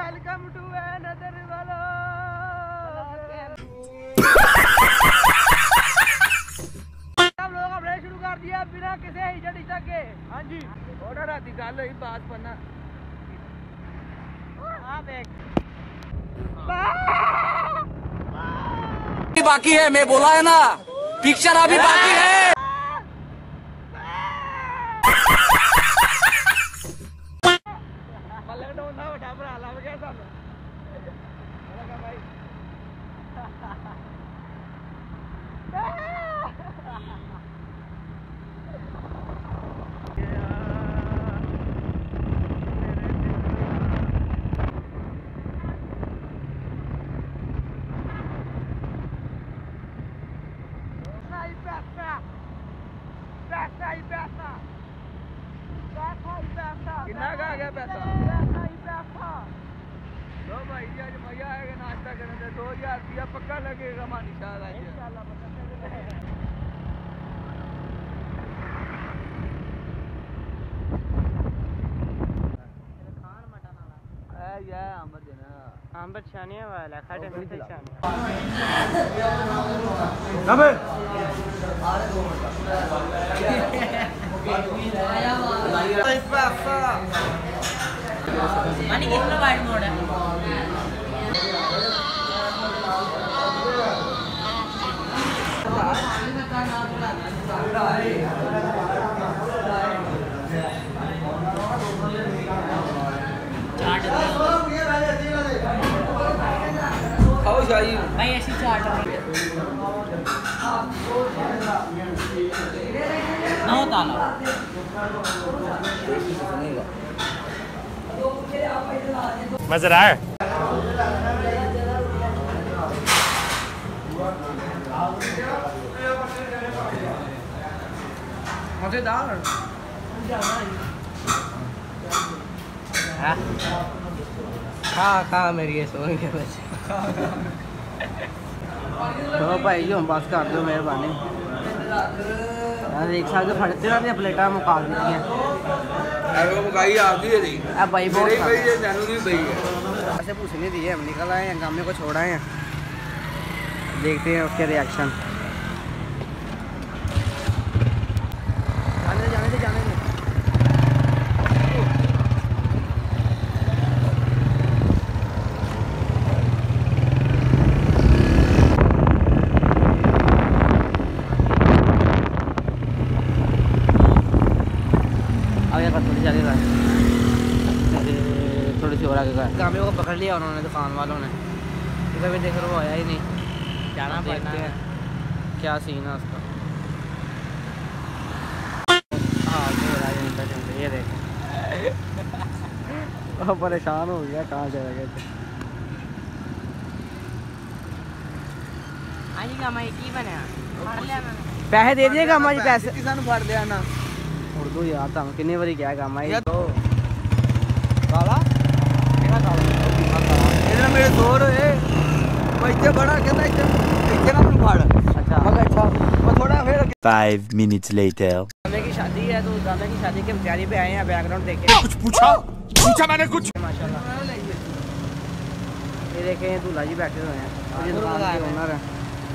Welcome to another vlog. हम लोग अपने शुरू कर दिया बिना किसी हिचक के। हाँ जी थोड़ा राती गल हुई बात पन्ना बाकी है, मैं बोला है ना, पिक्चर अभी बाकी है। लॉकडाउन था बड़ा भरा लग गया सानू भाई। कितना का आ गया पैसा? लो भाई जी आज मजा आएगा नाश्ता करने में। 2000 रुपया पक्का लगेगा मानी शायद आज। आंबर छानिया वाला खाटे में छानिया अबे मानी कितना वाइड मोड है? खाओ शाही भाई ऐसी चाट ना होता ना मजेदार। मजेदार खा मेरी ये सोने के बच्चे। तो भाई जो हम बस कर दो मेहरबानी यार। एक साथ जो फटते ना प्लेटा मुका दी मुकाई आती है भाई बहुत ऐसे पूछ नहीं दी है। हम निकल आए हैं गामे को छोड़ आए हैं, देखते हैं उसके रिएक्शन। जाने दे थोड़ी सी और आगे गामे को पकड़ लिया उन्होंने, दुकान वालों ने। इधर भी देख रहे वो आया ही नहीं। जाना पड़ता है क्या सीन है उसका। हाँ ये देख परेशान हो गया कहाँ जाएगा। पैसे दे दिए गामा जी? पैसे किसान फड़ लिया ना उर्दू यार था कितनी बारी क्या गामा जी तो काला मेरे जोर है बड़ा कहता है ना फाड़। अच्छा अच्छा वो थोड़ा फिर 5 minutes later गाने की शादी है तो गाने की शादी के तैयारी पे आए हैं। बैकग्राउंड देखे कुछ पूछा मैंने कुछ माशाल्लाह। ये देखें दूल्हा जी बैठे हुए हैं, ये दुकान के ओनर है।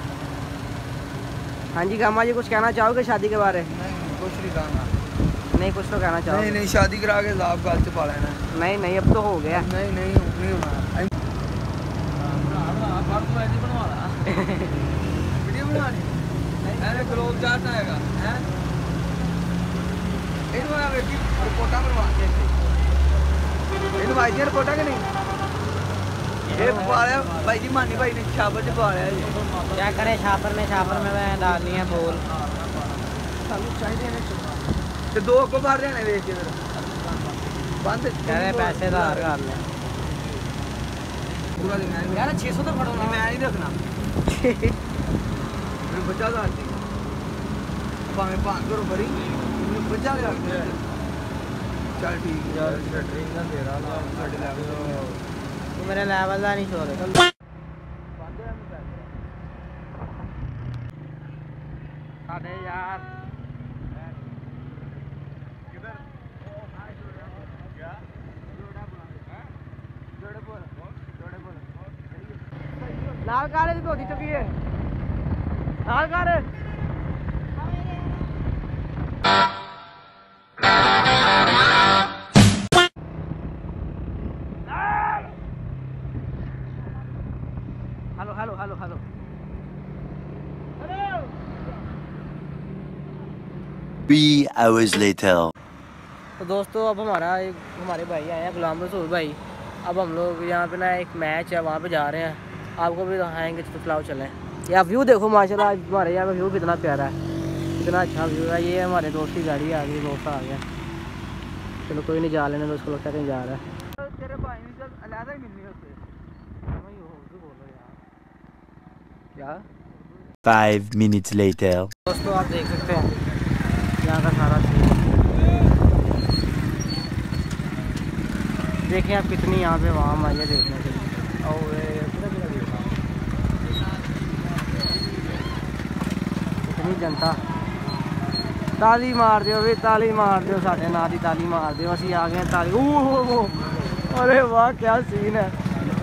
हाँ जी गामा जी कुछ कहना चाहोगे शादी के बारे में? कुछ नहीं कहना। नहीं कुछ तो कहना चाहोगे? नहीं शादी करा के लाभ गाल से पा लेना। नहीं अब तो हो गया। नहीं होना वीडियो बनानी है क्लोज जाता हैगा हैं इनको ना बेटी रिपोर्टा करवा के इनको भाई जी रिपोर्टा के नहीं ये पाया भाई जी मानी भाई ने छापर से पाया जी। क्या करें छापर में मैं डालनी है बोल चाहिए तो 2 को बाहर जाने वेच के बंद पैसे धार कर ले पूरा दिन यार 600 तो फड़ो मैं नहीं रखना 50,000 दी भावे 500 रुपये 50,000 चल ठीक है तू मेरे लेवल का नहीं छोड़ साढ़े यार किधर नाल कार है धोती चुकी है नाल कार hello hello hello hello 3 hours later. तो दोस्तों अब हमारे भाई आए हैं गुलाम रसूल भाई। अब हम लोग यहाँ पे ना एक मैच है वहाँ पे जा रहे हैं, आपको भी दिखाएंगे। तो फिलहाल चलें। या व्यू देखो माशाल्लाह, आज हमारे यहाँ पे व्यू कितना प्यारा है, कितना अच्छा व्यू है। ये हमारे दोस्त की गाड़ी आ गई, दोस्त आ गया। चलो कोई नहीं, जा लेने दोस्त को लगता कहीं जा रहा है। तेरे भाई ने जब अलग ही मिलनी उससे क्या 5 minutes later. दोस्तों आप देख सकते हैं यहाँ का सारा सीन। देखें आप कितनी यहाँ पे वहाँ आई है देखने के लिए। इतनी जनता, ताली मार दो भी, ताली मार दो, साढ़े ना दी ताली मार दो। असी आ गए ताली। अरे वाह क्या सीन है।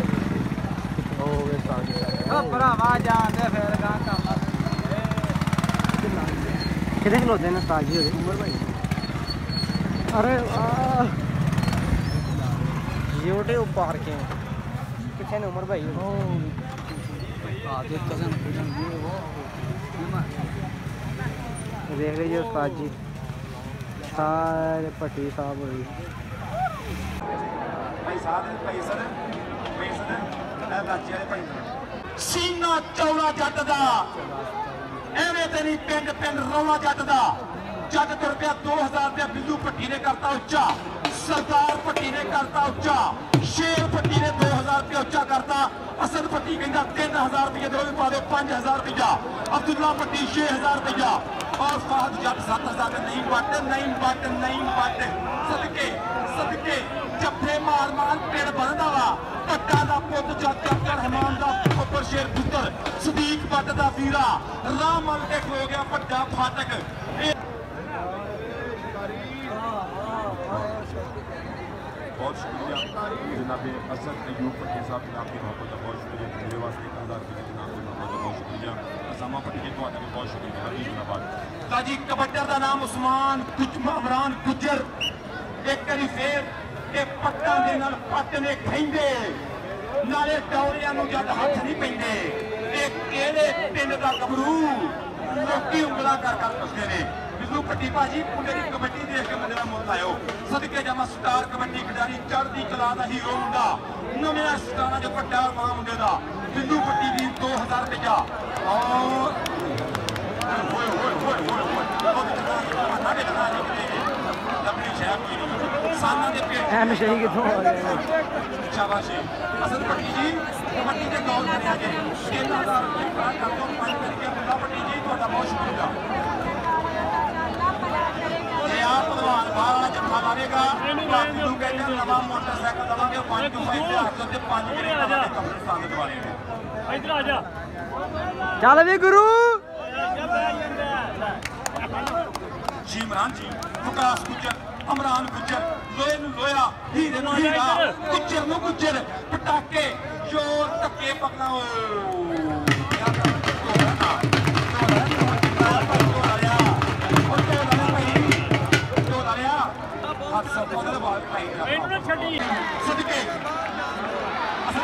कितने खिलोते हैं उस्ताद जी उमर भाई? अरे वाह यूट्यूब पार्क है कितने ने उमर भाई? देख लीजिए उस्ताद जी सारे पट्टी साहब हो रही। सीना चौड़ा जट दा एवें ते नहीं पिंड पिंड रौला जट दा। जट तुर पिया 2000 रुपया बिल्लू भट्टी ने करता उच्चा, सरदार भट्टी ने करता उच्चा, शेर भट्टी ने 2000 रुपया उच्चा करता। असद भट्टी कहता 3000 रुपये दो भी पा दो 5000 रुपया, अब्दुल्ला भट्टी 6000 रुपया और फाहद जट 7000 नहीं बट नहीं बट नहीं बट। सदके सदके जफे मार मार पेड़ बनदा वा पट्टा दा पुत जट रहमान दा उपर शेर पुत्र सदीक भट्ट दा वीरा राम मल के खो गया ਵੱਡਾ फाटक। बहुत शुक्रिया जनाब असद अयूब भट्टी साहब, जनाब की मोहब्बत का बहुत शुक्रिया। मेरे वास्ते 1000 रुपये जनाब की मोहब्बत का बहुत शुक्रिया। असामा भट्टी जी तो बहुत शुक्रिया। जिंदाबाद ताजी कबड्डर का नाम उस्मान इमरान गुजर। एक करी फेर के पट्टां दे नाल पट्ट ने खैंदे नाले डौरियां नूं जद हथ नहीं पैंदे। ਇਹ ਕਿਹੜੇ ਪਿੰਡ ਦਾ ਗੱਭਰੂ ਲੋਕੀ ਉਂਗਲਾਂ ਕਰ ਕਰ ਪੁੱਛਦੇ ਨੇ। ਬਿੱਲੂ ਭੱਟੀ ਭਾਜੀ ਮੁੰਡੇ ਦੀ ਕਬੱਡੀ ਦੇਖ ਕੇ ਮੁੰਡੇ ਦਾ ਮੁੱਲ ਆਇਓ। ਸਦਕੇ ਜਾਵਾਂ ਸਟਾਰ ਕਬੱਡੀ ਖਿਡਾਰੀ ਚੜ੍ਹਦੀ ਕਲਾ ਦਾ ਹੀਰੋ ਮੁੰਡਾ ਨਵੇਂ ਸਟਾਰਾਂ 'ਚ ਵੱਡਾ ਮਾਂ ਮੁੰਡੇ ਦਾ ਬਿੱਲੂ ਭੱਟੀ ਦੀ 2000 ਰੁਪਇਆ ਔਰ ਹੋਏ ਹੋਏ ਹੋਏ ਹੋਏ ਸਾਡੇ ਨਾਲ ਲੱਭਣੀ ਸ਼ਹਿਰ ਕੋਈ ਨਹੀਂ ਸਾਨਾਂ ਦੇ ਪੇਟ नशे कितों हो गए। शाबाशी असद भट्टी जी कबड्डी के गौर करें जी 3000 रुपये खड़ा कर दो 5 करके बिल्ला भट्टी जी ਤੁਹਾਡਾ बहुत शुक्रिया। ये आप पहलवान बाहर जमा लावेगा बाकी लोग कहते हैं नवा मोटरसाइकिल दवांगे 5 ਤੋਂ 5 ਤੇ 5 ਗਰੇ ਦਵਾਂਗੇ कब्रिस्तान दवाने इधर आ जा चल भी गुरु जी इमरान जी विकास गुजर अमरान गुजर लोहे नूं लोया हीरे नूं हीरा गुजर नूं गुजर पटाके जोर धक्के पकड़ा सदके असल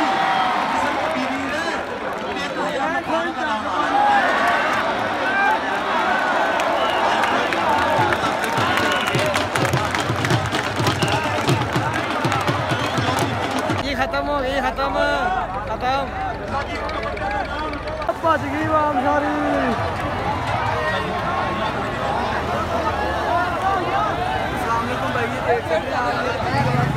खत्म हो गई, खत्म खत्म बच गई वाम सारी। अस्सलाम वालेकुम भाई, देख सकते हैं आप